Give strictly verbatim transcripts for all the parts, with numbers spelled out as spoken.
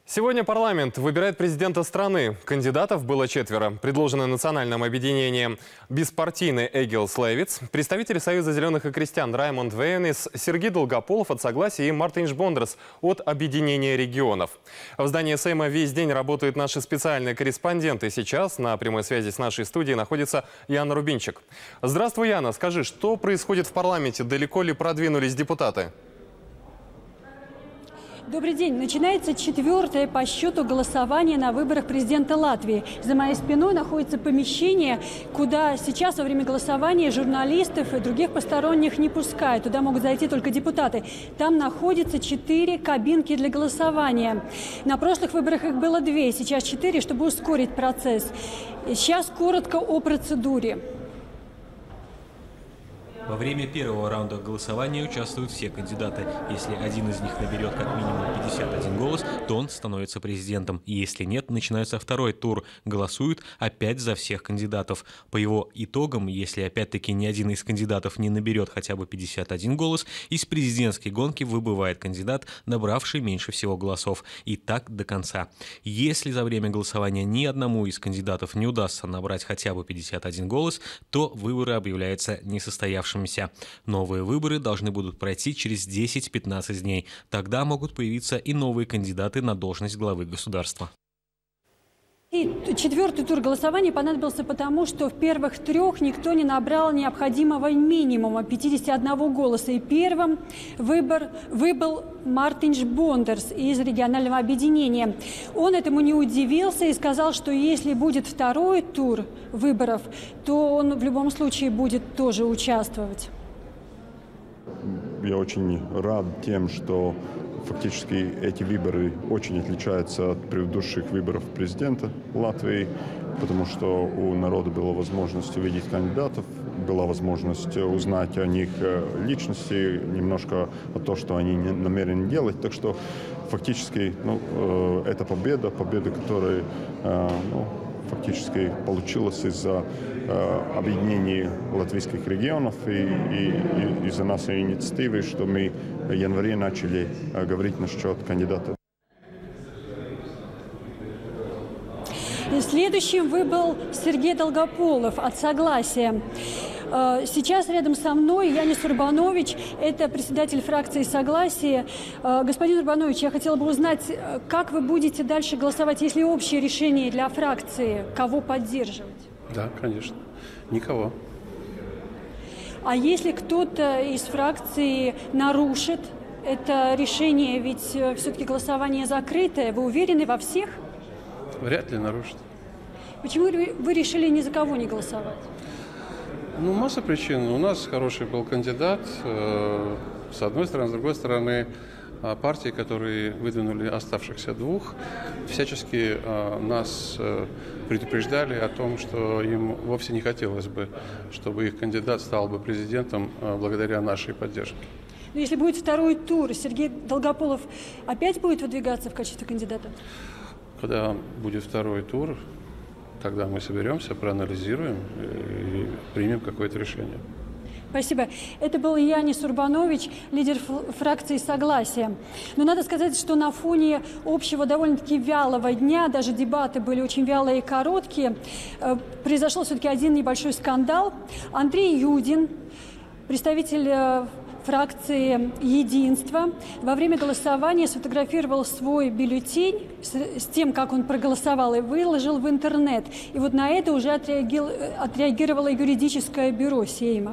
Сегодня парламент выбирает президента страны. Кандидатов было четверо. Предложены национальным объединением беспартийный Эгил Слевиц, представители Союза зеленых и крестьян Раймонд Вейнис, Сергей Долгополов от Согласия и Мартинш Бондарс от Объединения регионов. В здании Сейма весь день работают наши специальные корреспонденты. Сейчас на прямой связи с нашей студией находится Яна Рубинчик. Здравствуй, Яна. Скажи, что происходит в парламенте? Далеко ли продвинулись депутаты? Добрый день. Начинается четвертое по счету голосование на выборах президента Латвии. За моей спиной находится помещение, куда сейчас во время голосования журналистов и других посторонних не пускают. Туда могут зайти только депутаты. Там находится четыре кабинки для голосования. На прошлых выборах их было две, сейчас четыре, чтобы ускорить процесс. Сейчас коротко о процедуре. Во время первого раунда голосования участвуют все кандидаты. Если один из них наберет как минимум пятьдесят один голос, то он становится президентом. Если нет, начинается второй тур. Голосуют опять за всех кандидатов. По его итогам, если опять-таки ни один из кандидатов не наберет хотя бы пятьдесят один голос, из президентской гонки выбывает кандидат, набравший меньше всего голосов. И так до конца. Если за время голосования ни одному из кандидатов не удастся набрать хотя бы пятьдесят один голос, то выборы объявляются несостоявшимися. Новые выборы должны будут пройти через десять-пятнадцать дней. Тогда могут появиться и новые кандидаты на должность главы государства. И четвертый тур голосования понадобился потому, что в первых трех никто не набрал необходимого минимума пятидесяти одного голоса. И первым выбор выбыл Мартинш Бондарс из регионального объединения. Он этому не удивился и сказал, что если будет второй тур выборов, то он в любом случае будет тоже участвовать. Я очень рад тем, что фактически эти выборы очень отличаются от предыдущих выборов президента Латвии, потому что у народа была возможность увидеть кандидатов, была возможность узнать о них личности, немножко о том, что они намерены делать. Так что фактически ну, это победа, победа, которая ну, фактически получилась из-за э, объединения латвийских регионов и, и, и из-за нашей инициативы, что мы в январе начали э, говорить насчет кандидатов. Следующим выбыл Сергей Долгополов от Согласия. Сейчас рядом со мной Янис Урбанович, это председатель фракции Согласия. Господин Урбанович, я хотела бы узнать, как вы будете дальше голосовать, если общее решение для фракции, кого поддерживать? Да, конечно. Никого. А если кто-то из фракции нарушит это решение, ведь все-таки голосование закрытое, вы уверены во всех? Вряд ли нарушит. Почему вы решили ни за кого не голосовать? Ну, масса причин. У нас хороший был кандидат, э, с одной стороны, с другой стороны, э, партии, которые выдвинули оставшихся двух, всячески э, нас э, предупреждали о том, что им вовсе не хотелось бы, чтобы их кандидат стал бы президентом э, благодаря нашей поддержке. Но если будет второй тур, Сергей Долгополов опять будет выдвигаться в качестве кандидата? Когда будет второй тур, тогда мы соберемся, проанализируем и примем какое-то решение. Спасибо. Это был Янис Урбанович, лидер фракции «Согласие». Но надо сказать, что на фоне общего довольно-таки вялого дня, даже дебаты были очень вялые и короткие, произошел все-таки один небольшой скандал. Андрей Юдин, представитель фракции «Единство», во время голосования сфотографировал свой бюллетень с, с тем, как он проголосовал, и выложил в интернет. И вот на это уже отреагировало юридическое бюро Сейма.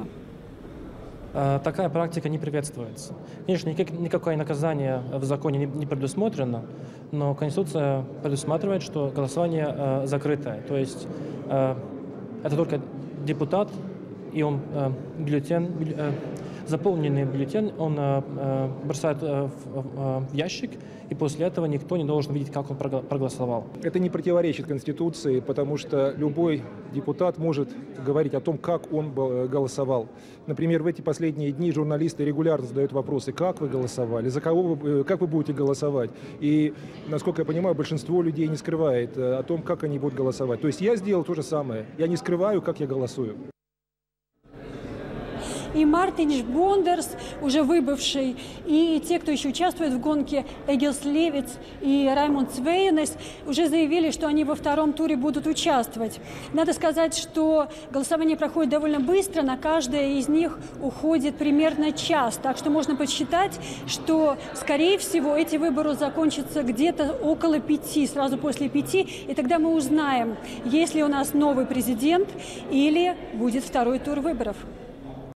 Такая практика не приветствуется. Конечно, никак, никакое наказание в законе не, не предусмотрено, но Конституция предусматривает, что голосование э, закрытое. То есть э, это только депутат, и он э, бюллетень, э, заполненный бюллетень он э, бросает э, в, э, в ящик, и после этого никто не должен видеть, как он проголосовал. Это не противоречит Конституции, потому что любой депутат может говорить о том, как он голосовал. Например, в эти последние дни журналисты регулярно задают вопросы, как вы голосовали, за кого вы, как вы будете голосовать. И, насколько я понимаю, большинство людей не скрывает о том, как они будут голосовать. То есть я сделал то же самое. Я не скрываю, как я голосую. И Мартинш Бондерс, уже выбывший, и те, кто еще участвует в гонке, Эгилс Левиц и Раймонд Вейенес, уже заявили, что они во втором туре будут участвовать. Надо сказать, что голосование проходит довольно быстро, на каждое из них уходит примерно час. Так что можно подсчитать, что, скорее всего, эти выборы закончатся где-то около пяти, сразу после пяти, и тогда мы узнаем, есть ли у нас новый президент или будет второй тур выборов.